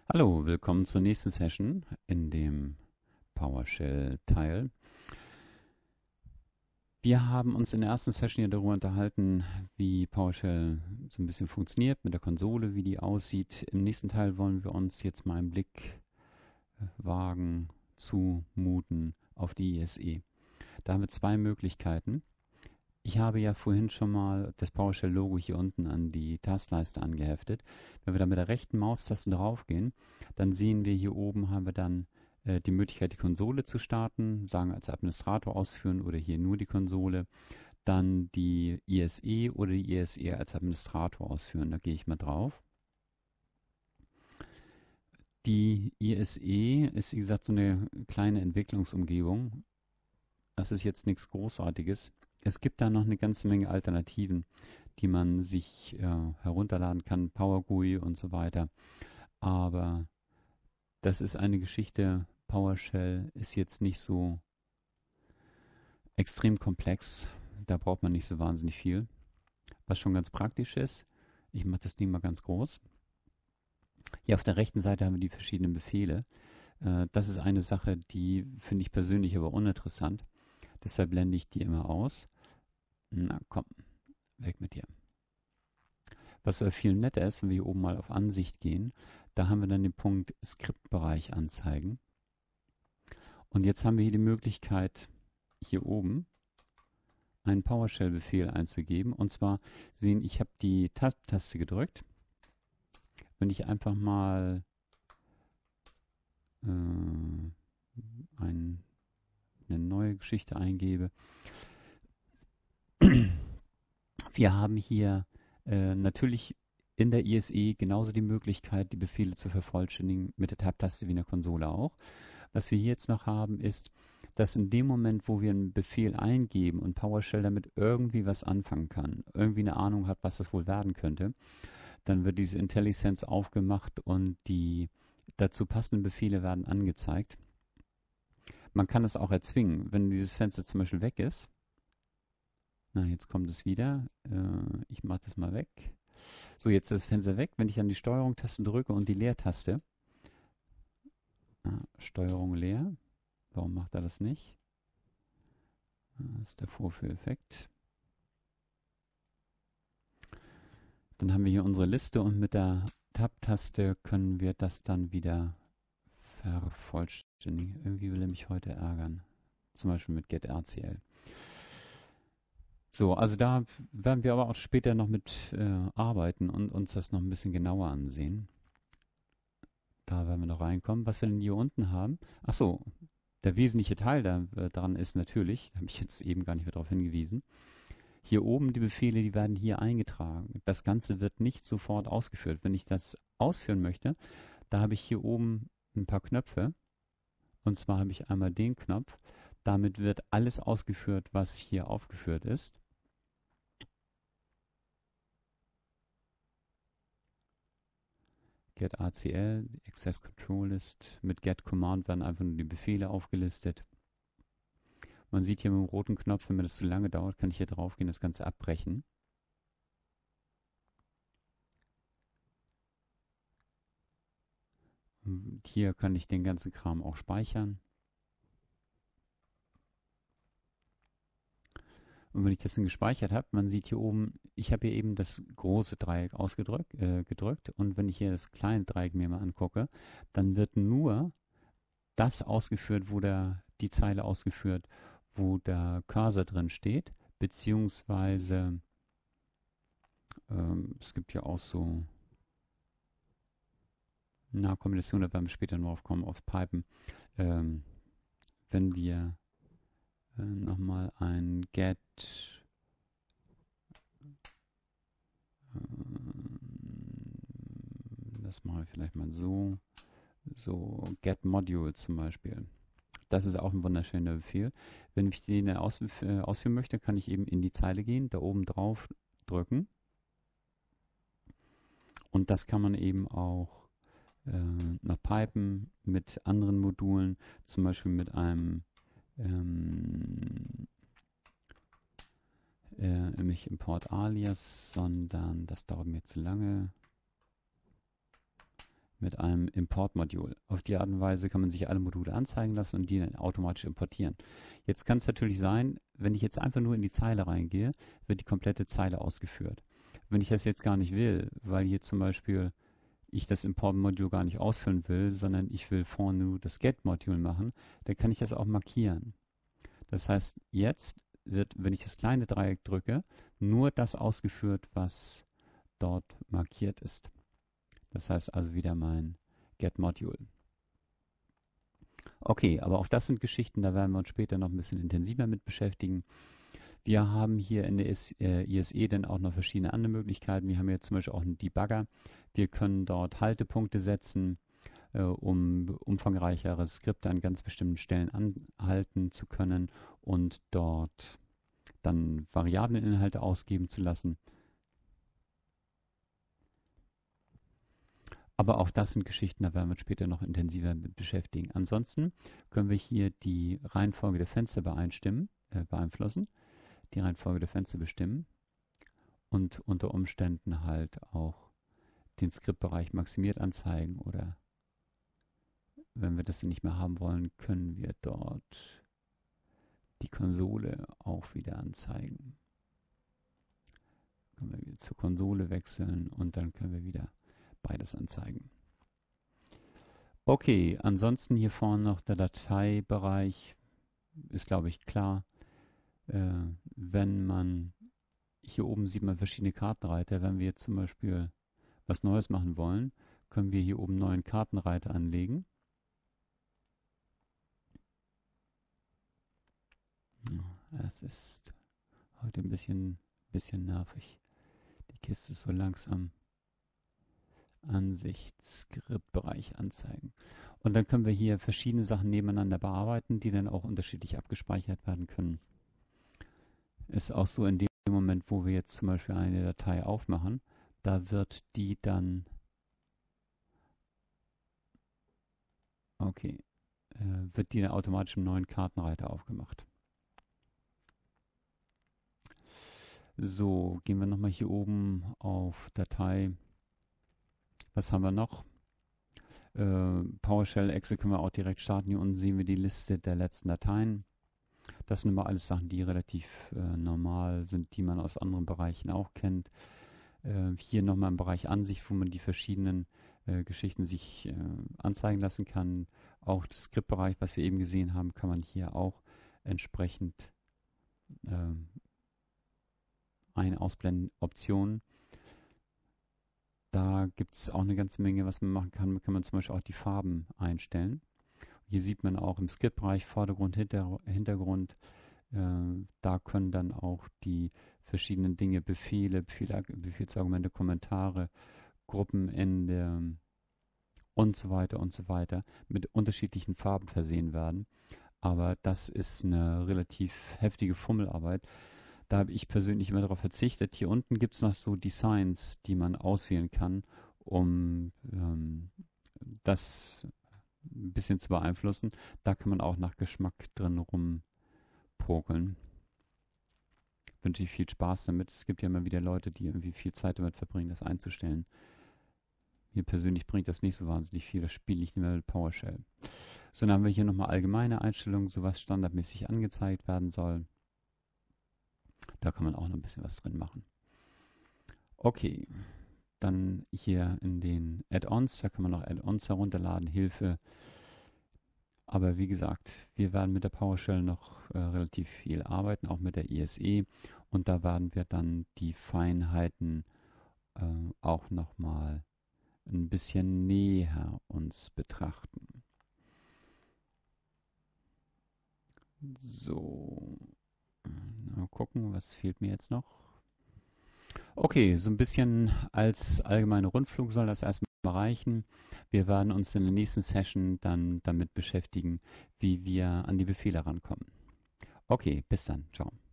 Hallo, willkommen zur nächsten Session in dem PowerShell-Teil. Wir haben uns in der ersten Session ja darüber unterhalten, wie PowerShell so ein bisschen funktioniert mit der Konsole, wie die aussieht. Im nächsten Teil wollen wir uns jetzt mal einen Blick wagen, zumuten auf die ISE. Da haben wir zwei Möglichkeiten. Ich habe ja vorhin schon mal das PowerShell-Logo hier unten an die Taskleiste angeheftet. Wenn wir da mit der rechten Maustaste draufgehen, dann sehen wir hier oben, haben wir dann die Möglichkeit, die Konsole zu starten, sagen als Administrator ausführen oder hier nur die Konsole. Dann die ISE oder die ISE als Administrator ausführen. Da gehe ich mal drauf. Die ISE ist, wie gesagt, so eine kleine Entwicklungsumgebung. Das ist jetzt nichts Großartiges. Es gibt da noch eine ganze Menge Alternativen, die man sich herunterladen kann, PowerGUI und so weiter. Aber das ist eine Geschichte. PowerShell ist jetzt nicht so extrem komplex. Da braucht man nicht so wahnsinnig viel. Was schon ganz praktisch ist, ich mache das Ding mal ganz groß. Hier auf der rechten Seite haben wir die verschiedenen Befehle. Das ist eine Sache, die finde ich persönlich aber uninteressant. Deshalb blende ich die immer aus. Na komm, weg mit dir. Was aber viel netter ist, wenn wir hier oben mal auf Ansicht gehen, da haben wir dann den Punkt Skriptbereich anzeigen. Und jetzt haben wir hier die Möglichkeit, hier oben einen PowerShell-Befehl einzugeben. Und zwar sehen, ich habe die Tab-Taste gedrückt. Wenn ich einfach mal eine neue Geschichte eingebe. Wir haben hier natürlich in der ISE genauso die Möglichkeit, die Befehle zu vervollständigen mit der Tab-Taste wie in der Konsole auch. Was wir hier jetzt noch haben, ist, dass in dem Moment, wo wir einen Befehl eingeben und PowerShell damit irgendwie was anfangen kann, irgendwie eine Ahnung hat, was das wohl werden könnte, dann wird diese IntelliSense aufgemacht und die dazu passenden Befehle werden angezeigt. Man kann es auch erzwingen, wenn dieses Fenster zum Beispiel weg ist. Na, jetzt kommt es wieder. Ich mache das mal weg. So, jetzt ist das Fenster weg. Wenn ich an die Steuerung-Taste drücke und die Leertaste. Steuerung leer. Warum macht er das nicht? Das ist der Vorführeffekt. Dann haben wir hier unsere Liste und mit der Tab-Taste können wir das dann wieder vervollständigen. Irgendwie will er mich heute ärgern. Zum Beispiel mit getRCL. So, also da werden wir aber auch später noch mit arbeiten und uns das noch ein bisschen genauer ansehen. Da werden wir noch reinkommen. Was wir denn hier unten haben? Ach so, der wesentliche Teil daran ist natürlich, da habe ich jetzt eben gar nicht mehr darauf hingewiesen, hier oben die Befehle, die werden hier eingetragen. Das Ganze wird nicht sofort ausgeführt. Wenn ich das ausführen möchte, da habe ich hier oben ein paar Knöpfe. Und zwar habe ich einmal den Knopf. Damit wird alles ausgeführt, was hier aufgeführt ist. getRCL, Access Control List. Mit get-Command werden einfach nur die Befehle aufgelistet. Man sieht hier mit dem roten Knopf, wenn mir das zu lange dauert, kann ich hier drauf gehen, das Ganze abbrechen. Und hier kann ich den ganzen Kram auch speichern. Und wenn ich das dann gespeichert habe, man sieht hier oben, ich habe hier eben das große Dreieck gedrückt. Und wenn ich hier das kleine Dreieck mir mal angucke, dann wird nur das ausgeführt, die Zeile ausgeführt, wo der Cursor drin steht, beziehungsweise es gibt ja auch so Kombination, da werden wir später noch aufkommen, aufs Pipen. Wenn wir nochmal ein get das mache ich vielleicht mal so get module zum Beispiel. Das ist auch ein wunderschöner Befehl. Wenn ich den ausführen möchte, kann ich eben in die Zeile gehen, da oben drauf drücken. Und das kann man eben auch nach Pipen mit anderen Modulen, zum Beispiel mit einem nicht Import Alias, sondern das dauert mir zu lange. mit einem Import-Modul. Auf die Art und Weise kann man sich alle Module anzeigen lassen und die dann automatisch importieren. Jetzt kann es natürlich sein, wenn ich jetzt einfach nur in die Zeile reingehe, wird die komplette Zeile ausgeführt. Wenn ich das jetzt gar nicht will, weil hier zum Beispiel ich das Import-Modul gar nicht ausfüllen will, sondern ich will vorne nur das Get-Modul machen, dann kann ich das auch markieren. Das heißt, jetzt wird, wenn ich das kleine Dreieck drücke, nur das ausgeführt, was dort markiert ist. Das heißt also wieder mein Get-Module. Okay, aber auch das sind Geschichten, da werden wir uns später noch ein bisschen intensiver mit beschäftigen. Wir haben hier in der ISE dann auch noch verschiedene andere Möglichkeiten. Wir haben jetzt zum Beispiel auch einen Debugger. Wir können dort Haltepunkte setzen, um umfangreichere Skripte an ganz bestimmten Stellen anhalten zu können und dort dann Variableninhalte ausgeben zu lassen. Aber auch das sind Geschichten, da werden wir uns später noch intensiver mit beschäftigen. Ansonsten können wir hier die Reihenfolge der Fenster beeinflussen, die Reihenfolge der Fenster bestimmen und unter Umständen halt auch den Skriptbereich maximiert anzeigen, oder wenn wir das nicht mehr haben wollen, können wir dort die Konsole auch wieder anzeigen. Können wir wieder zur Konsole wechseln und dann können wir wieder beides anzeigen. Okay, ansonsten hier vorne noch der Dateibereich, ist glaube ich klar. Wenn man, hier oben sieht man verschiedene Kartenreiter, wenn wir jetzt zum Beispiel was Neues machen wollen, können wir hier oben einen neuen Kartenreiter anlegen. Es ist heute ein bisschen nervig. Die Kiste ist so langsam. Ansicht, Skriptbereich anzeigen. Und dann können wir hier verschiedene Sachen nebeneinander bearbeiten, die dann auch unterschiedlich abgespeichert werden können. Ist auch so in dem Moment, wo wir jetzt zum Beispiel eine Datei aufmachen, da wird die dann, okay, wird die dann automatisch im neuen Kartenreiter aufgemacht. So, gehen wir nochmal hier oben auf Datei. Was haben wir noch? PowerShell, Excel können wir auch direkt starten. Hier unten sehen wir die Liste der letzten Dateien. Das sind immer alles Sachen, die relativ normal sind, die man aus anderen Bereichen auch kennt. Hier nochmal im Bereich Ansicht, wo man die verschiedenen Geschichten sich anzeigen lassen kann. Auch das Skriptbereich, was wir eben gesehen haben, kann man hier auch entsprechend ausblenden. Optionen. Da gibt es auch eine ganze Menge, was man machen kann. Da kann man zum Beispiel auch die Farben einstellen. Hier sieht man auch im Skriptbereich Vordergrund, Hintergrund. Da können dann auch die verschiedenen Dinge, Befehlsargumente, Kommentare, Gruppenende und so weiter mit unterschiedlichen Farben versehen werden. Aber das ist eine relativ heftige Fummelarbeit. Da habe ich persönlich immer darauf verzichtet. Hier unten gibt es noch so Designs, die man auswählen kann, um das ein bisschen zu beeinflussen. Da kann man auch nach Geschmack drin rumpokeln. Wünsche ich viel Spaß damit. Es gibt ja immer wieder Leute, die irgendwie viel Zeit damit verbringen, das einzustellen. Mir persönlich bringt das nicht so wahnsinnig viel. Das spiele ich nicht mehr mit PowerShell. So, dann haben wir hier nochmal allgemeine Einstellungen, so was standardmäßig angezeigt werden soll. Da kann man auch noch ein bisschen was drin machen. Okay, dann hier in den Add-ons, da kann man noch Add-ons herunterladen, Hilfe. Aber wie gesagt, wir werden mit der PowerShell noch relativ viel arbeiten, auch mit der ISE. Und da werden wir dann die Feinheiten auch nochmal ein bisschen näher uns betrachten. So. Mal gucken, was fehlt mir jetzt noch? Okay, so ein bisschen als allgemeine Rundflug soll das erstmal reichen. Wir werden uns in der nächsten Session dann damit beschäftigen, wie wir an die Befehle rankommen. Okay, bis dann. Ciao.